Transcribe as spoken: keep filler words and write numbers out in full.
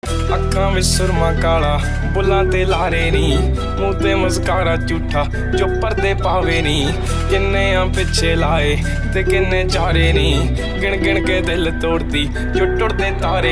अक्खां विच सुरमा काला बुल्लां ते लारे नी, मूंह ते मस्कारा झूठा जो पर्दे पावे नी। किन्ने आ पिछे लाए ते किन्ने चारे नी, गिण गिण के दिल तोड़दी जो टुटदे तारे।